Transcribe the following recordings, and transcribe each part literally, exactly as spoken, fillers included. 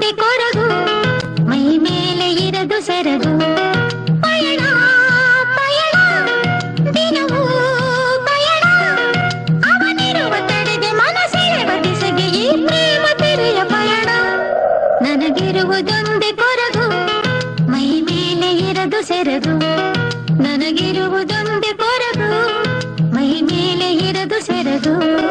ಇರುವುದೊಂದೇ ಕೊರಗು, ಮೈ ಮೇಲೆ ಇರದು ಸೆರಗು. ಪಯಣ ಪಯಣ ದಿನವೂ ಪಯಣ, ಅವನಿರುವ ಕಡೆಗೆ ಮನಸ್ಸಿರುವ ದಿಸೆಗೆ ಈ ಪ್ರೇಮ ತೆರೆಯ ಪಯಣ. ನನಗಿರುವುದೊಂದೇ ಕೊರಗು, ಮೈ ಮೇಲೆ ಇರದು ಸೆರಗು. ನನಗಿರುವುದೊಂದೇ ಕೊರಗು, ಮೈ ಮೇಲೆ ಇರದು ಸೆರಗು.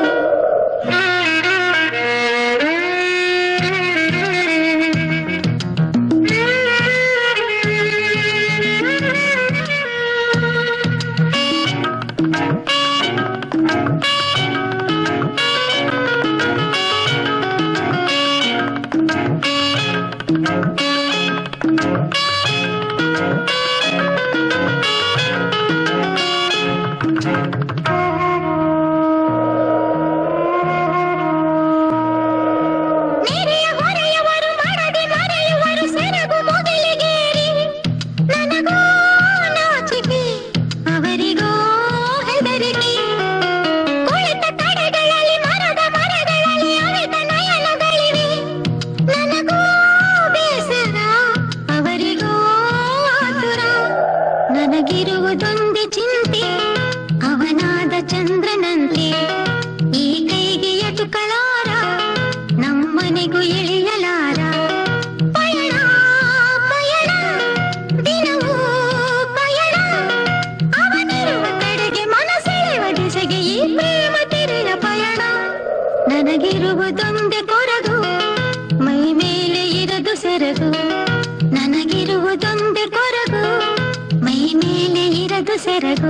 ನನಗಿರುವುದೊಂದೇ ಚಿಂತೆ, ಅವನಾದ ಚಂದ್ರನಂತೆ ಈ ಕೈಗೆ ಎಟುಕಲಾರ, ನಮ್ಮನೆಗೂ ಇಳಿಯಲಾರ. ಪಯಣ ಪಯಣ ದಿನವೂ ಪಯಣ, ಅವನಿರುವ ಕಡೆಗೆ ಮನಸ್ಸೆಳೆವ ದಿಸೆಗೆ ಈ ಪ್ರೇಮ ತೆರೆಯ ಪಯಣ. ನನಗಿರುವುದೊಂದೇ ಕೊರಗು, ಮೈ ಮೇಲೆ ಇರದು ಸೆರಗು. ನನಗಿರುವುದೊಂದೇ ಕೊರಗು, ಮೈ ಮೇಲೆ ಇರದು ಸೆರಗು.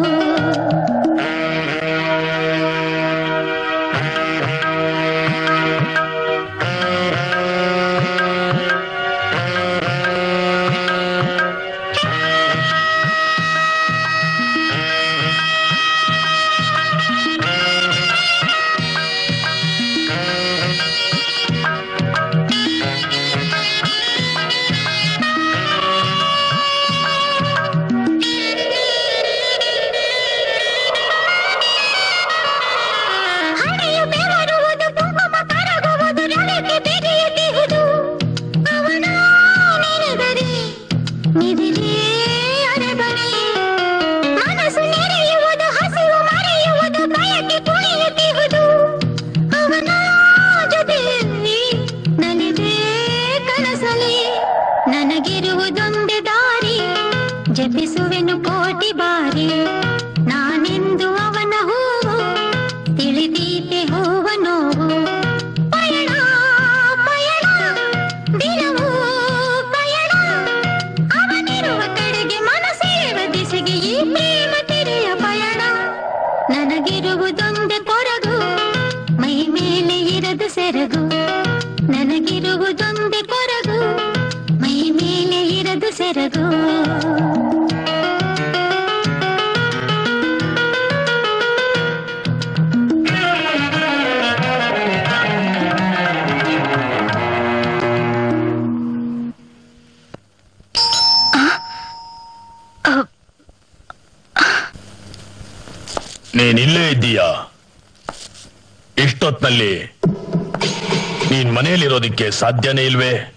ನನಗಿರುವುದೊಂದೇ ದಾರಿ, ಜಪಿಸುವೆನು ಕೋಟಿ ಬಾರಿ. ನಾನೆಂದು ಅವನ ಹೂವು, ತಿಳಿದೀತೆ ಹೂವ ನೋವು. ಪಯಣ ಪಯಣ ದಿನವೂ ಪಯಣ, ಅವನಿರುವ ಕಡೆಗೆ ಮನಸ್ಸೆಳೆವ ದಿಸೆಗೆ ಈ ಪ್ರೇಮ ತೆರೆಯ ಪಯಣ. ನನಗಿರುವುದೊಂದೇ ಕೊರಗು, ಮೈ ಮೇಲೆ ಇರದು ಸೆರಗು. ನನಗಿರುವುದೊಂದೇ ಕೊರಗು, ಮೈ ಮೇಲೆ ಇರದು ಸೆರಗು. ನೀನಿಲ್ಲೇ ಇದ್ದೀಯಾ? ಇಷ್ಟೊತ್ನಲ್ಲಿ ನೀನ್ ಮನೆಯಲ್ಲಿರೋದಿಕ್ಕೆ ಸಾಧ್ಯನೇ ಇಲ್ವೇ?